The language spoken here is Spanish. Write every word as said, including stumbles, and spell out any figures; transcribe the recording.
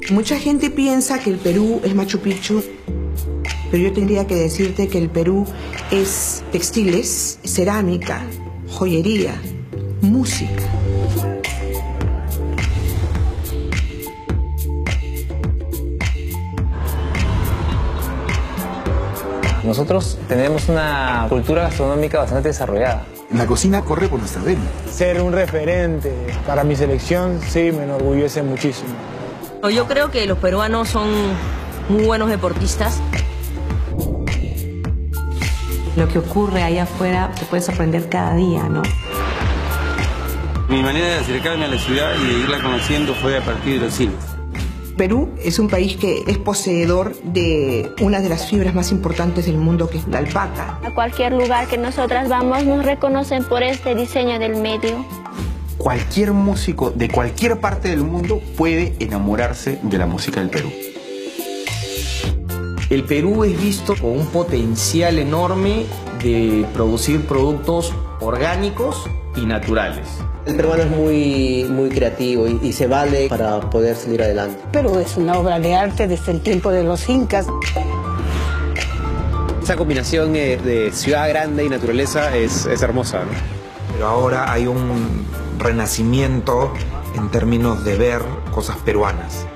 Mucha gente piensa que el Perú es Machu Picchu, pero yo tendría que decirte que el Perú es textiles, cerámica, joyería, música. Nosotros tenemos una cultura gastronómica bastante desarrollada. La cocina corre por nuestra vena. Ser un referente para mi selección, sí, me enorgullece muchísimo. Yo creo que los peruanos son muy buenos deportistas. Lo que ocurre allá afuera te puede sorprender cada día, ¿no? Mi manera de acercarme a la ciudad y de irla conociendo fue a partir de los cines. Perú es un país que es poseedor de una de las fibras más importantes del mundo, que es la alpaca. A cualquier lugar que nosotras vamos nos reconocen por este diseño del medio. Cualquier músico de cualquier parte del mundo puede enamorarse de la música del Perú. El Perú es visto con un potencial enorme de producir productos orgánicos y naturales. El peruano es muy, muy creativo y, y se vale para poder salir adelante. Perú es una obra de arte desde el tiempo de los incas. Esa combinación de, de ciudad grande y naturaleza es, es hermosa, ¿no? Pero ahora hay un renacimiento en términos de ver cosas peruanas.